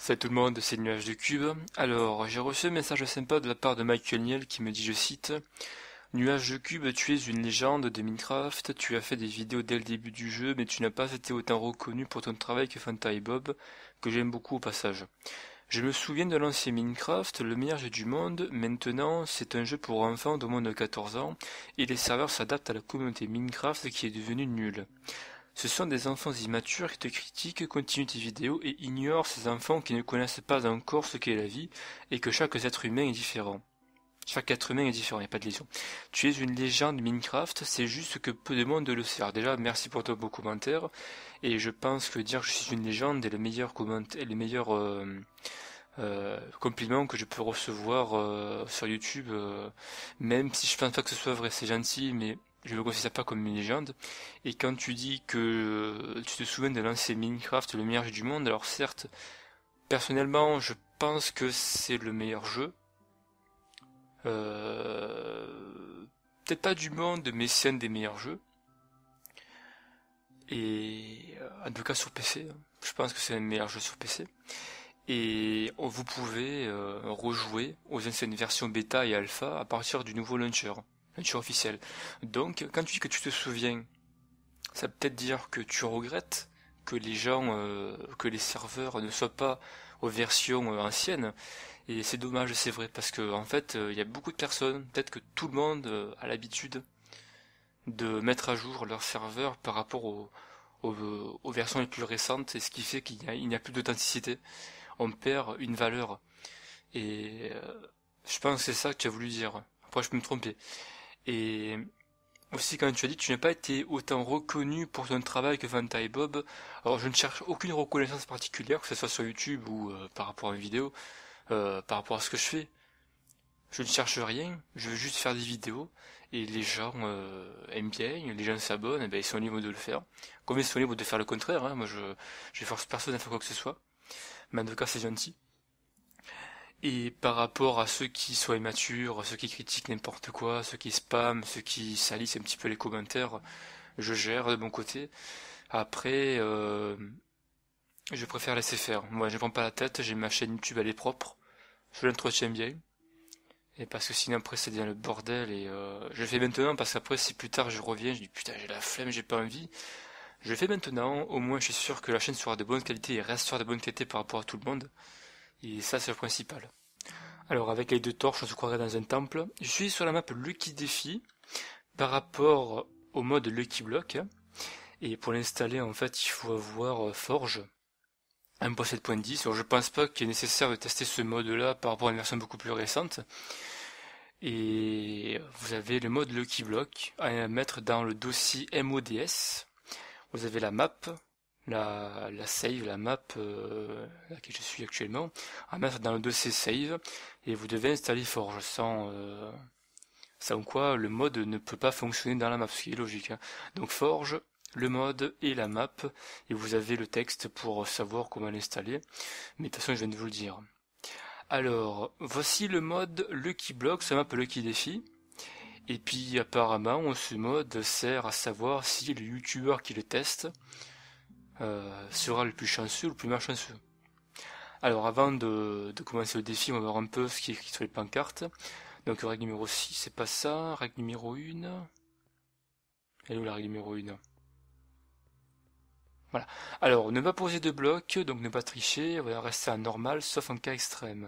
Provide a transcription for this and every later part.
Salut tout le monde, c'est Nuage de Cube. Alors, j'ai reçu un message sympa de la part de Michael Niel qui me dit, je cite, Nuage de Cube, tu es une légende de Minecraft, tu as fait des vidéos dès le début du jeu, mais tu n'as pas été autant reconnu pour ton travail que Fanta et Bob, que j'aime beaucoup au passage. Je me souviens de l'ancien Minecraft, le meilleur jeu du monde. Maintenant, c'est un jeu pour enfants de moins de 14 ans, et les serveurs s'adaptent à la communauté Minecraft qui est devenue nulle. Ce sont des enfants immatures qui te critiquent, continuent tes vidéos et ignorent ces enfants qui ne connaissent pas encore ce qu'est la vie et que chaque être humain est différent. Chaque être humain est différent, il n'y a pas de lésion. Tu es une légende Minecraft, c'est juste que peu de monde le sait. Alors déjà, merci pour ton beau commentaire, et je pense que dire que je suis une légende est le meilleur commentaire, le meilleur compliment que je peux recevoir sur YouTube, même si je pense pas que ce soit vrai, c'est gentil, mais je me considère pas comme une légende. Et quand tu dis que tu te souviens de l'ancien Minecraft, le meilleur jeu du monde, alors certes, personnellement, je pense que c'est le meilleur jeu. Peut-être pas du monde, mais c'est un des meilleurs jeux. Et en tout cas sur PC, je pense que c'est le meilleur jeu sur PC. Et vous pouvez rejouer aux anciennes versions bêta et alpha à partir du nouveau launcher officiel. Donc, quand tu dis que tu te souviens, ça veut peut-être dire que tu regrettes que les gens, que les serveurs ne soient pas aux versions anciennes. Et c'est dommage, c'est vrai, parce que en fait, il y a beaucoup de personnes, peut-être que tout le monde a l'habitude de mettre à jour leur serveur par rapport aux versions les plus récentes, et ce qui fait qu'il n'y a plus d'authenticité. On perd une valeur. Et je pense que c'est ça que tu as voulu dire. Après, je peux me tromper. Et aussi, quand tu as dit que tu n'as pas été autant reconnu pour ton travail que Fanta et Bob, alors je ne cherche aucune reconnaissance particulière, que ce soit sur YouTube ou par rapport à mes vidéos, par rapport à ce que je fais. Je ne cherche rien, je veux juste faire des vidéos, et les gens aiment bien, les gens s'abonnent, et ben ils sont libres de le faire. Comme ils sont libres de faire le contraire, hein, moi je force personne à faire quoi que ce soit. Mais en tout cas, c'est gentil. Et par rapport à ceux qui sont immatures, ceux qui critiquent n'importe quoi, ceux qui spamment, ceux qui salissent un petit peu les commentaires, je gère de mon côté. Après, je préfère laisser faire. Moi, je ne prends pas la tête, j'ai ma chaîne YouTube, elle est propre. Je l'entretiens bien. Et parce que sinon après ça devient le bordel et je le fais maintenant parce qu'après si plus tard je reviens, je dis putain j'ai la flemme, j'ai pas envie. Je le fais maintenant, au moins je suis sûr que la chaîne sera de bonne qualité et restera de bonne qualité par rapport à tout le monde. Et ça c'est le principal. Alors avec les deux torches, on se croirait dans un temple. Je suis sur la map Lucky Défi par rapport au mode Lucky Block. Et pour l'installer, en fait, il faut avoir Forge 1.7.10. Alors je pense pas qu'il est nécessaire de tester ce mode-là par rapport à une version beaucoup plus récente. Et vous avez le mode Lucky Block à mettre dans le dossier MODS. Vous avez la map, la save, la map laquelle je suis actuellement, à mettre dans le dossier save, et vous devez installer Forge, sans quoi le mode ne peut pas fonctionner dans la map, ce qui est logique, hein. Donc Forge, le mode et la map, et vous avez le texte pour savoir comment l'installer, mais de toute façon je viens de vous le dire. Alors, voici le mode Lucky Block, ça map Lucky Défi. Et puis apparemment, ce mode sert à savoir si le youtubeur qui le teste sera le plus chanceux ou le plus malchanceux. Alors avant de commencer le défi, on va voir un peu ce qui est écrit sur les pancartes. Donc règle numéro 6, c'est pas ça. Règle numéro 1. Elle est où la règle numéro 1? Voilà. Alors, ne pas poser de blocs, donc ne pas tricher, on va rester à normal, sauf en cas extrême.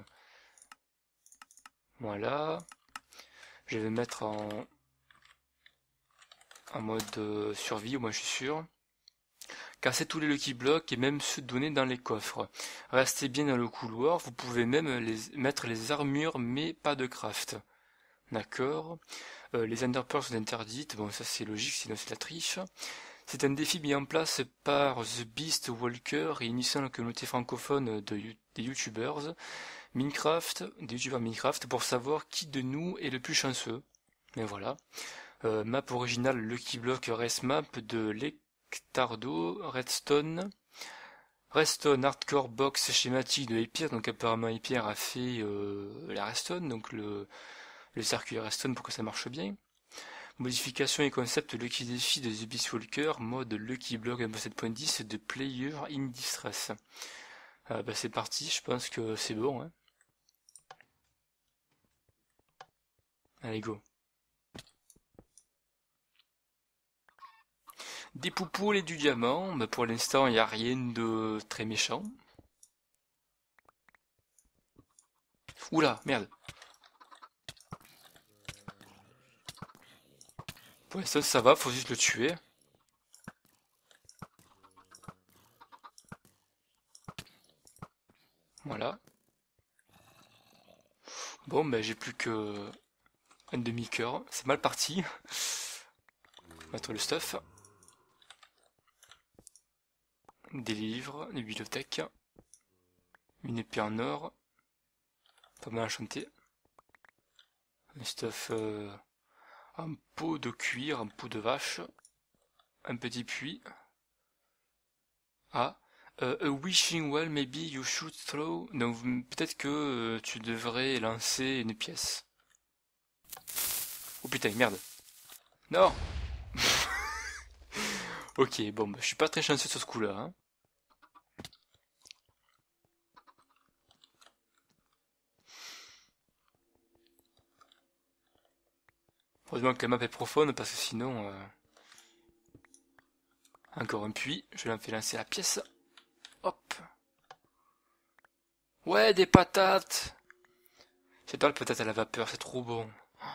Voilà. Je vais mettre en mode survie, au moins je suis sûr. Cassez tous les Lucky Blocks et même ceux donnés dans les coffres. Restez bien dans le couloir, vous pouvez même mettre les armures mais pas de craft. D'accord. Les Enderpearls sont interdites, bon ça c'est logique sinon c'est la triche. C'est un défi mis en place par The Beast Walker et initiant la communauté francophone des youtubeurs Minecraft, des youtubeurs Minecraft pour savoir qui de nous est le plus chanceux. Mais voilà. Map originale Lucky Block Race Map de Lectardo, Redstone Hardcore Box schématique de Hyper, donc apparemment Hyper a fait la Redstone, donc le circuit Redstone pour que ça marche bien. Modification et concept Lucky Défi de The Beast Walker, mode Lucky Block 7.10 de Player in Distress. Bah c'est parti, je pense que c'est bon. Hein. Allez, go. Des poupoules et du diamant, bah pour l'instant il n'y a rien de très méchant. Oula, merde. Pour l'instant ça va, faut juste le tuer. Voilà. Bon, bah j'ai plus que un demi-cœur. C'est mal parti. On va mettre le stuff. Des livres, des bibliothèques. Une épée en or. Pas mal enchanté. Un stuff, un pot de cuir, un pot de vache. Un petit puits. Ah. A wishing well, maybe you should throw. Donc peut-être que tu devrais lancer une pièce. Oh putain, merde. Non. Ok, bon, bah, je suis pas très chanceux sur ce coup-là. Hein. Heureusement que la map est profonde parce que sinon... Encore un puits, je vais lancer la pièce. Hop. Ouais, des patates. J'adore les patates à la vapeur, c'est trop bon.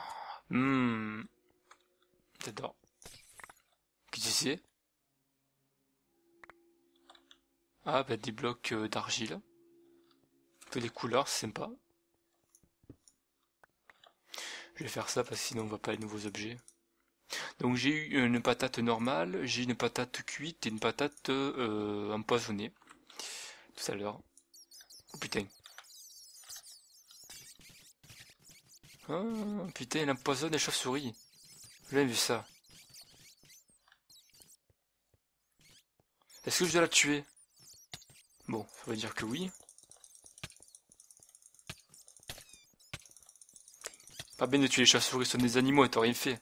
J'adore. Qu'est-ce que c'est? Ah, bah des blocs d'argile. Un peu des couleurs, c'est sympa. Je vais faire ça parce que sinon on voit pas les nouveaux objets. Donc j'ai eu une patate normale, j'ai une patate cuite et une patate empoisonnée. Tout à l'heure. Oh putain. Oh putain, il empoisonne les chauves-souris. J'ai jamais vu ça. Est-ce que je dois la tuer? Bon, ça veut dire que oui. Pas bien de tuer les chauves-souris, ce sont des animaux, et t'as rien fait.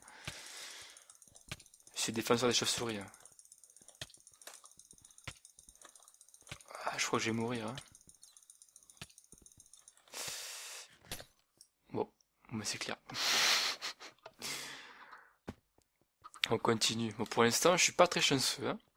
Je suis défenseur des chauves-souris. Hein. Ah, je crois que je vais mourir. Hein. Bon, mais c'est clair. On continue. Bon, pour l'instant, je suis pas très chanceux. Hein.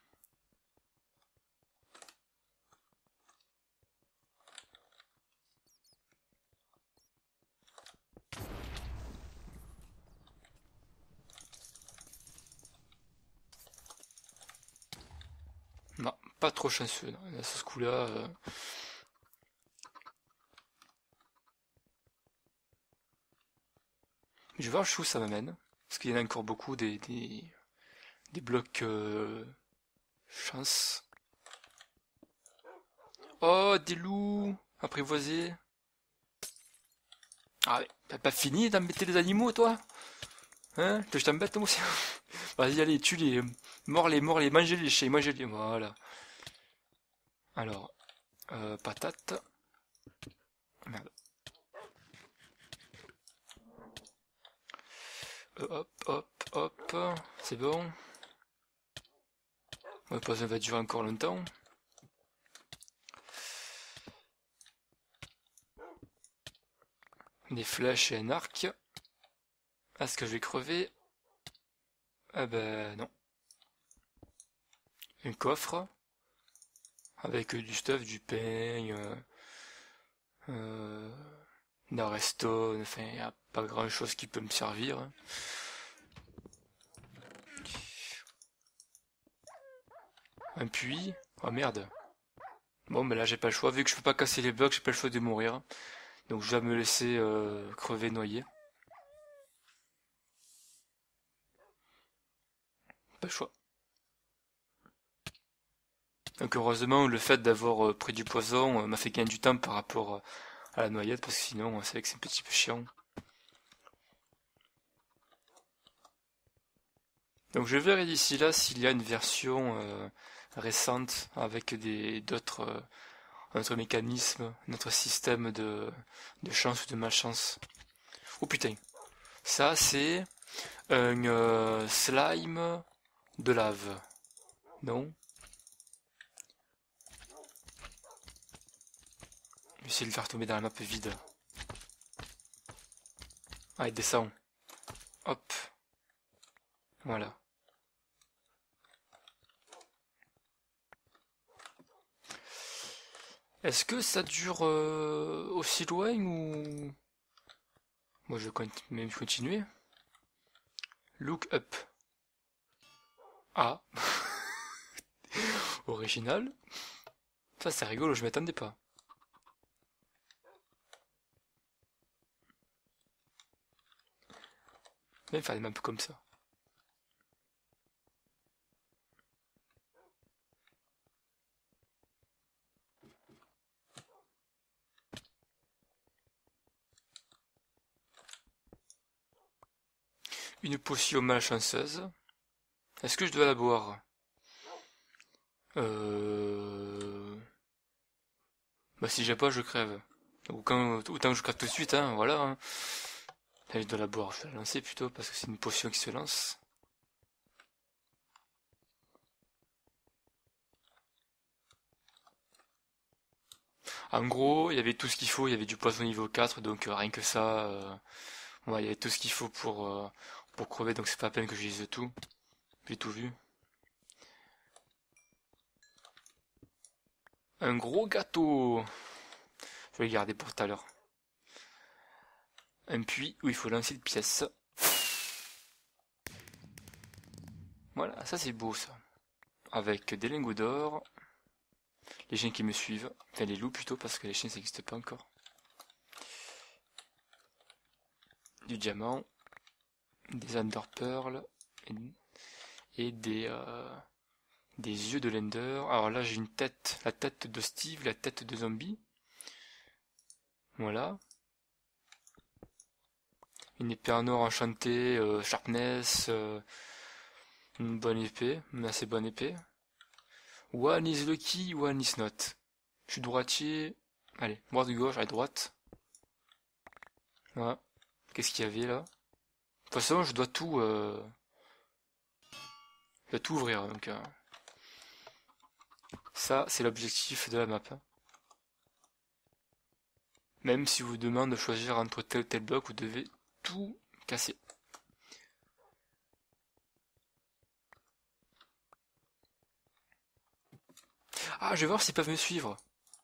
Non, pas trop chanceux. Non. À ce coup-là... Je vais voir où ça m'amène. Parce qu'il y en a encore beaucoup des blocs chance. Oh, des loups apprivoisés. Ah ouais, t'as pas fini d'embêter les animaux, toi? Hein? Que je t'embête, moi aussi? Vas-y, allez, tue-les. Mords-les, mords-les, mangez-les, mangez-les. Voilà. Alors, patate. Merde. Hop, hop, hop. C'est bon. Ouais, pas ça va durer encore longtemps. Des flèches et un arc. Est-ce que je vais crever? Ah ben non. Un coffre. Avec du stuff, du pain, d'un resto, enfin y a pas grand chose qui peut me servir. Hein. Un puits. Oh merde. Bon mais là j'ai pas le choix, vu que je peux pas casser les blocs, j'ai pas le choix de mourir. Donc je vais me laisser crever noyer. Pas le choix. Donc heureusement le fait d'avoir pris du poison m'a fait gagner du temps par rapport à la noyade, parce que sinon c'est vrai que c'est un petit peu chiant. Donc je verrai d'ici là s'il y a une version récente avec d'autres mécanismes, notre système de chance ou de malchance. Oh putain, ça c'est un slime de lave, non? essayer de le faire tomber dans la map vide. Allez, descend. Hop. Voilà. Est-ce que ça dure aussi loin ou... Moi je vais même continuer. Look up. Ah. Original. Ça c'est rigolo, je m'attendais pas. Même faire des maps comme ça. Une potion malchanceuse. Est-ce que je dois la boire? Bah si j'ai pas, je crève. Autant que je crève tout de suite, hein, voilà. Hein. Là, je dois la boire, je vais la lancer plutôt, parce que c'est une potion qui se lance. En gros, il y avait tout ce qu'il faut, il y avait du poison niveau 4, donc rien que ça, ouais, il y avait tout ce qu'il faut pour crever, donc c'est pas la peine que je lise tout. J'ai tout vu. Un gros gâteau. Je vais le garder pour tout à l'heure. Un puits où il faut lancer de pièces. Voilà, ça c'est beau ça. Avec des lingots d'or. Les chiens qui me suivent. Enfin les loups plutôt parce que les chiens ça n'existe pas encore. Du diamant. Des Ender Pearl. Et des yeux de l'Ender. Alors là j'ai une tête. La tête de Steve, la tête de zombie. Voilà. Une épée en or enchantée, sharpness, une bonne épée, une assez bonne épée. One is lucky, one is not. Je suis droitier. Allez, droite gauche, allez droite. Voilà. Qu'est-ce qu'il y avait là? De toute façon, je dois tout ouvrir. Donc, ça, c'est l'objectif de la map. Hein. Même si vous demande de choisir entre tel ou tel bloc, vous devez tout casser. Ah, je vais voir s'ils peuvent me suivre.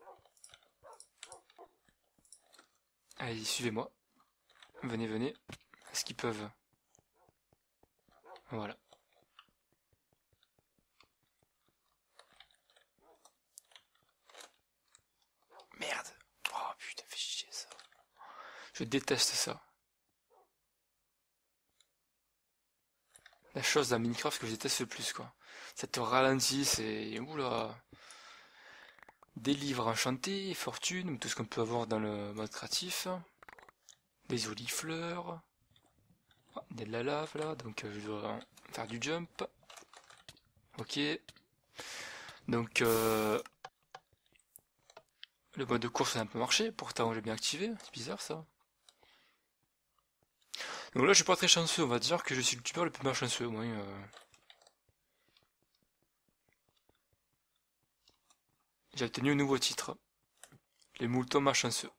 Allez, suivez-moi. Venez, venez. Est-ce qu'ils peuvent? Voilà. Merde. Oh putain, fais chier ça. Je déteste ça. La chose dans Minecraft que je déteste le plus, quoi. Ça te ralentit, c'est... Oula. Des livres enchantés, fortune, tout ce qu'on peut avoir dans le mode créatif. Des olifleurs. Ah, il y a de la lave là, donc je dois faire du jump. Ok. Donc le mode de course a un peu marché, pourtant j'ai bien activé, c'est bizarre ça. Donc là je suis pas très chanceux, on va dire que je suis le youtubeur le plus malchanceux au moins. J'ai obtenu un nouveau titre. Les moutons malchanceux.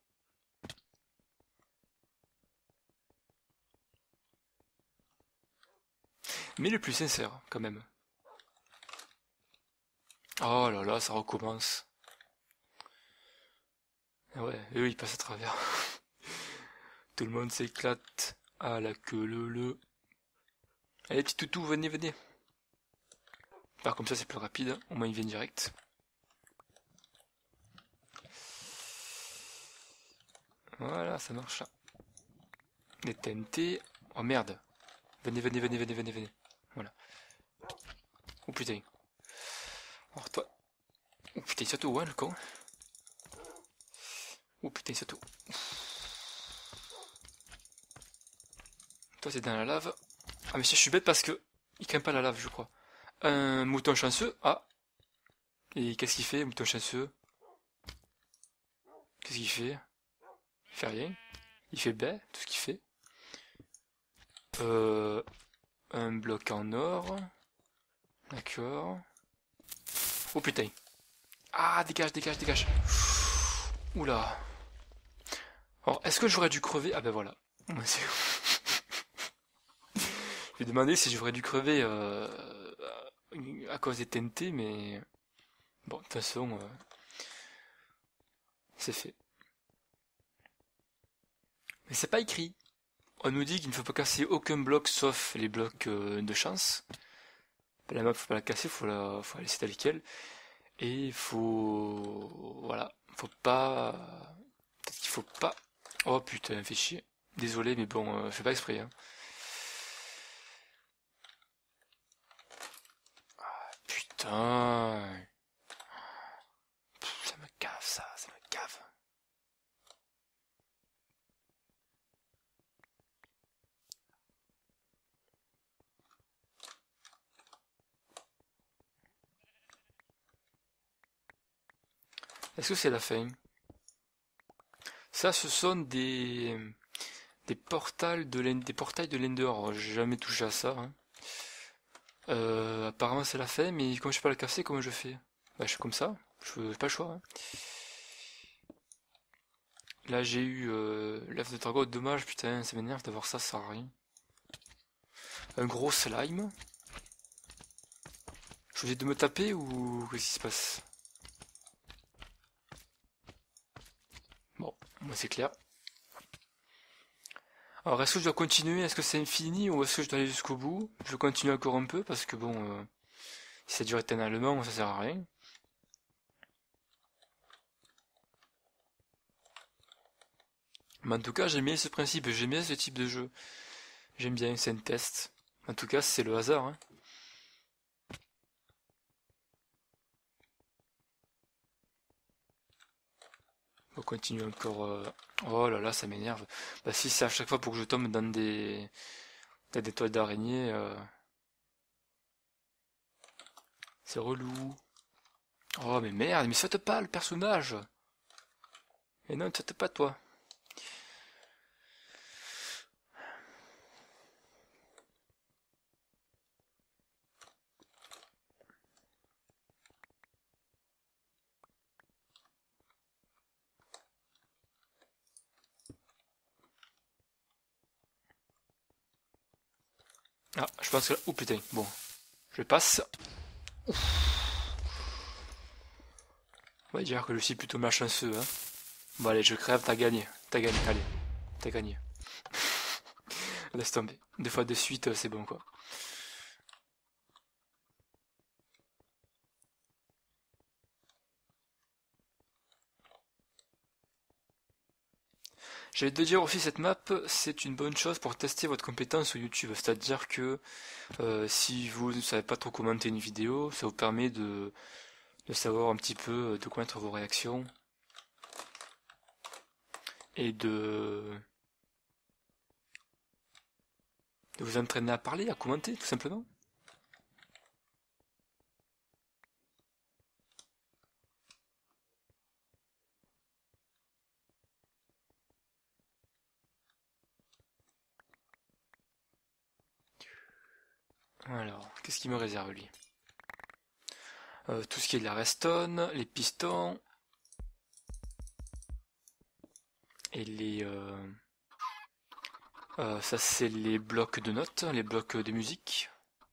Mais le plus sincère, quand même. Oh là là, ça recommence. Ah ouais, eux ils passent à travers. Tout le monde s'éclate à la queue leu. Allez petit toutou, venez, venez. Bah comme ça c'est plus rapide, au moins ils viennent direct. Voilà, ça marche là. Les TNT. Oh merde. Venez, venez, venez, venez, venez, venez. Voilà. Oh putain. Alors toi. Oh putain, c'est tout, ouais, le con. Oh putain, c'est tout. Toi, c'est dans la lave. Ah, mais si je suis bête parce que il craint pas la lave, je crois. Un mouton chanceux. Ah. Et qu'est-ce qu'il fait, mouton chanceux? Qu'est-ce qu'il fait? Il fait rien. Il fait baie, tout ce qu'il fait. Un bloc en or. D'accord. Oh putain. Ah, dégage, dégage, dégage. Oula. Alors, est-ce que j'aurais dû crever? Ah ben voilà. Je vais demander si j'aurais dû crever à cause des TNT, mais bon, de toute façon, c'est fait. Mais c'est pas écrit. On nous dit qu'il ne faut pas casser aucun bloc sauf les blocs de chance. La map, faut pas la casser, faut la laisser telle quelle. Et il faut, voilà, faut pas, peut-être qu'il faut pas. Oh putain, fait chier. Désolé, mais bon, je fais pas exprès, hein. Putain, ça me cave ça me cave. Est-ce que c'est la fin? Ça, ce sont des portails des portails de l'Ender. Alors, j'ai jamais touché à ça, hein. Apparemment c'est la fin, mais comme je peux pas le casser, comment je fais? Bah, je suis comme ça, je j'ai pas le choix, hein. Là j'ai eu l'œuf de Targot, dommage, putain, ça m'énerve d'avoir ça, ça sert à rien. Un gros slime. Je vais de me taper ou qu'est-ce qui se passe? Bon, moi c'est clair. Alors est-ce que je dois continuer? Est-ce que c'est infini ou est-ce que je dois aller jusqu'au bout? Je vais continuer encore un peu parce que bon, si ça dure éternellement, ça sert à rien. Mais en tout cas, j'aime bien ce principe, j'aime bien ce type de jeu. J'aime bien, c'est un test. En tout cas, c'est le hasard, hein. On continue encore. Oh là là, ça m'énerve. Bah si c'est à chaque fois pour que je tombe dans des toiles d'araignée, c'est relou. Oh mais merde, mais saute pas le personnage. Et non, saute pas toi. Ah, je pense que là... Oh putain, bon. Je passe. On va dire que je suis plutôt malchanceux, hein. Bon allez, je crève, t'as gagné. T'as gagné, allez. T'as gagné. Laisse tomber. Deux fois de suite, c'est bon quoi. Je vais te dire aussi, cette map, c'est une bonne chose pour tester votre compétence sur YouTube. C'est-à-dire que si vous ne savez pas trop commenter une vidéo, ça vous permet de savoir un petit peu de quoi être vos réactions et de vous entraîner à parler, à commenter, tout simplement. Alors, qu'est-ce qu'il me réserve lui? Tout ce qui est de la redstone, les pistons et ça c'est les blocs de notes, les blocs de musique.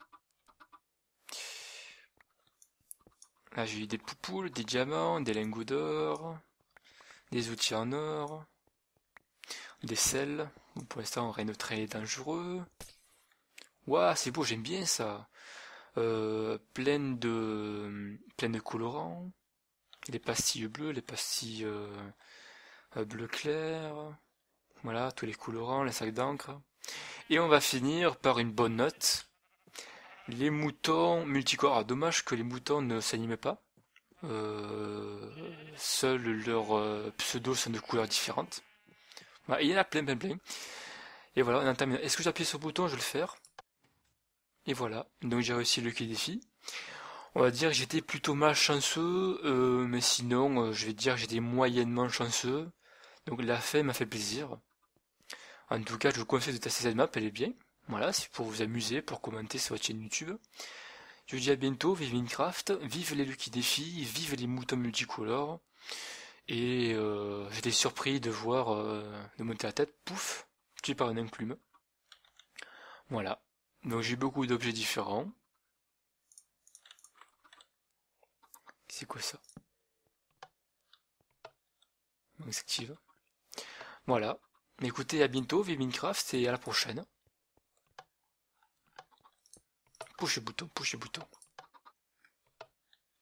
Là j'ai eu des poupoules, des diamants, des lingots d'or, des outils en or, des sels. Pour l'instant rien de très dangereux. Ouah, c'est beau, j'aime bien ça. Plein de colorants. Les pastilles bleues, les pastilles bleu clair. Voilà, tous les colorants, les sacs d'encre. Et on va finir par une bonne note. Les moutons multicolores. Ah, dommage que les moutons ne s'animent pas. Euh, Seuls leurs pseudos sont de couleurs différentes. Voilà, il y en a plein, plein, plein. Et voilà, on a terminé. Est-ce que j'appuie sur le bouton? Je vais le faire. Et voilà, donc j'ai réussi le Lucky Défi. On va dire que j'étais plutôt malchanceux, mais sinon, je vais dire que j'étais moyennement chanceux. Donc la fin m'a fait plaisir. En tout cas, je vous conseille de tester cette map, elle est bien. Voilà, c'est pour vous amuser, pour commenter sur votre chaîne YouTube. Je vous dis à bientôt, vive Minecraft, vive les Lucky Défis, vive les moutons multicolores. Et j'étais surpris de voir, de monter la tête, pouf, tué par une enclume. Voilà. Donc j'ai beaucoup d'objets différents. C'est quoi ça? Active. Voilà. Écoutez, à bientôt, vive Minecraft, et à la prochaine. Pouce le bouton, pouce le bouton.